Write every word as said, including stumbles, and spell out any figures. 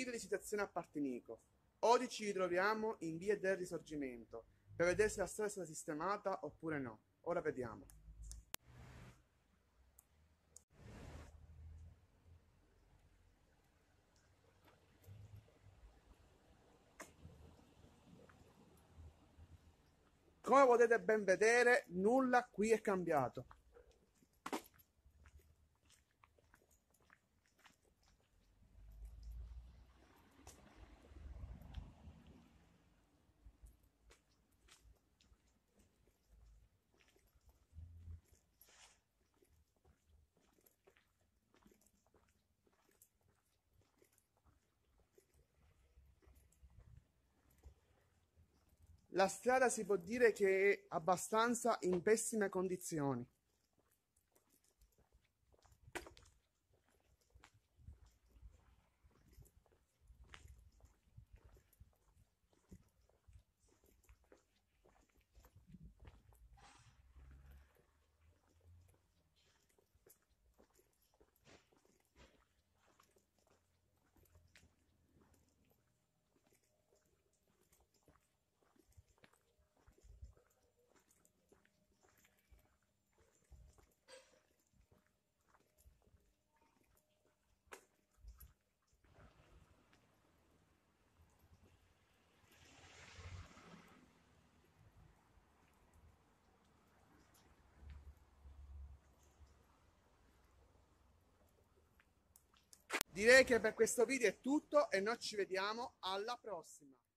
video di situazione a Partinico. Oggi ci ritroviamo in via del Risorgimento per vedere se la strada è stata sistemata oppure no. Ora vediamo. Come potete ben vedere, nulla qui è cambiato. La strada si può dire che è abbastanza in pessime condizioni. Direi che per questo video è tutto e noi ci vediamo alla prossima.